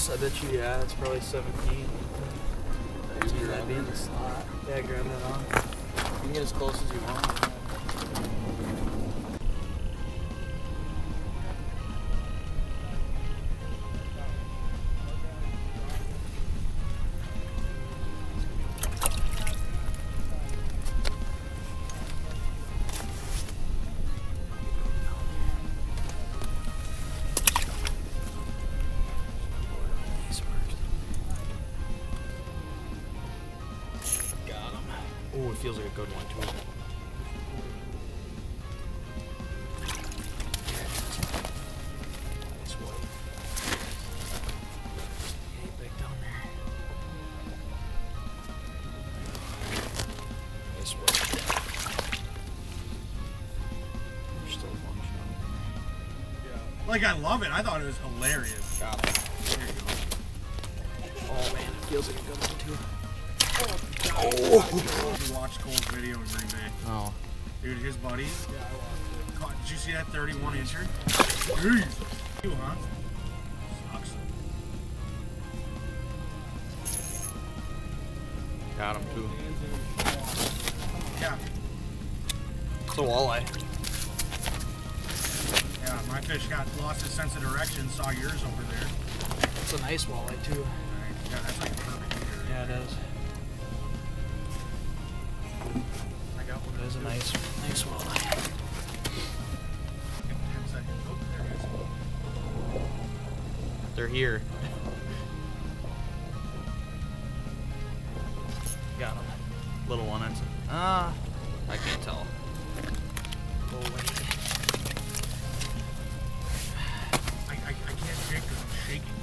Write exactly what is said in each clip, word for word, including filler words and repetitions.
close. I bet you, yeah, it's probably seventeen. Yeah, that'd be in the slot. Yeah, grab that on. You can get as close as you want. Oh, it feels like a good one too. Nice one. Hey, back down there. Nice one. There's still a bunch down there. Yeah. Like, I love it. I thought it was hilarious. Got it. There you go. Oh man, it feels like a good one too. Oh! You watched Cole's video in Green Bay. Oh. Dude, his buddy. Yeah, I watched it. Caught, did you see that thirty-one incher? Jeez. You, huh? Sucks. Got him too. Yeah. It's a walleye. Yeah, my fish got lost his sense of direction, saw yours over there. It's a nice walleye too. Right. Yeah, that's like a perfect eater. Yeah, it is. I got one. It is a nice, nice walleye. ten seconds. Oh, there it is. They're here. Got him. Little one. It's ah, uh, I can't tell. Oh wait. I, I, I can't shake because I'm shaking.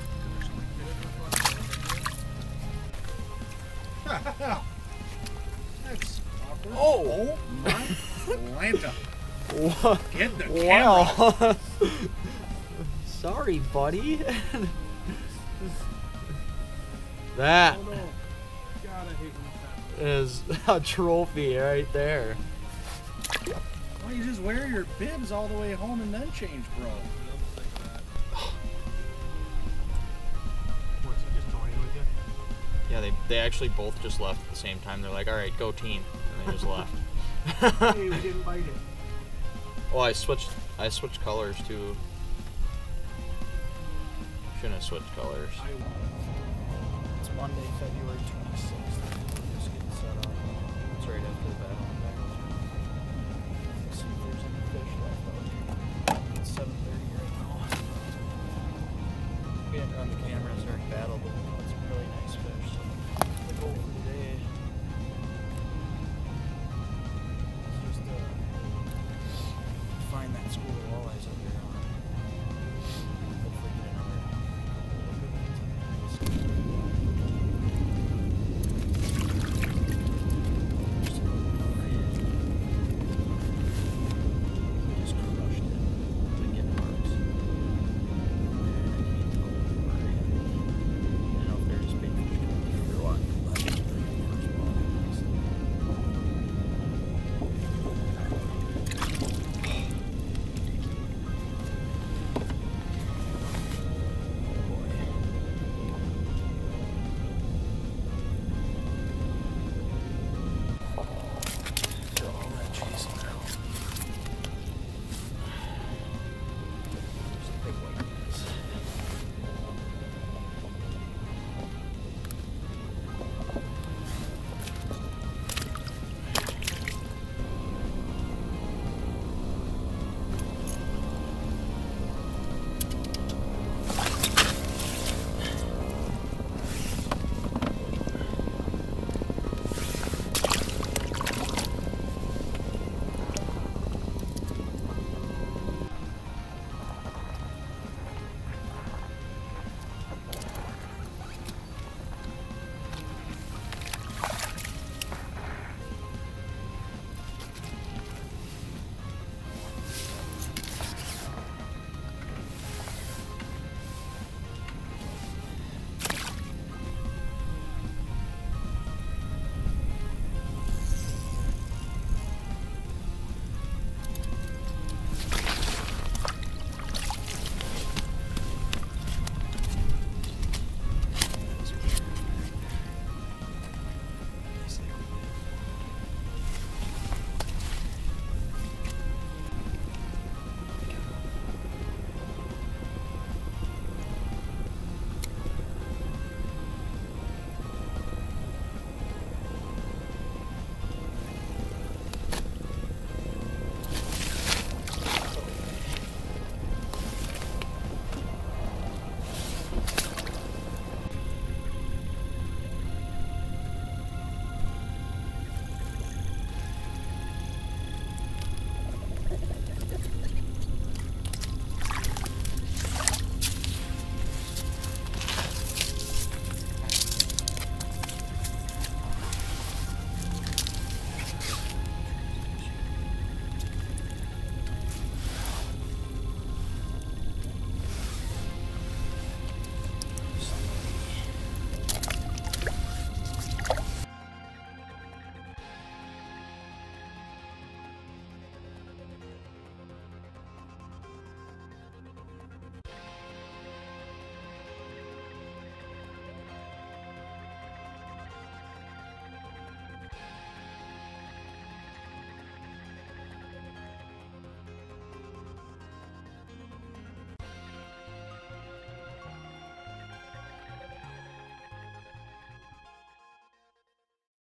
That's awkward. Oh! Oh my Lanta. What? Get the Wow. camera. Sorry, buddy. That Oh, no. God, I hate when that is a trophy right there. Why don't you just wear your bibs all the way home and then change, bro? What's he just toying with you? Yeah, they they actually both just left at the same time. They're like, all right, go team, and they just left. Hey, we didn't bite it. Oh, I switched. I switched colors too. Shouldn't have switched colors. It's Monday, February twenty-sixth.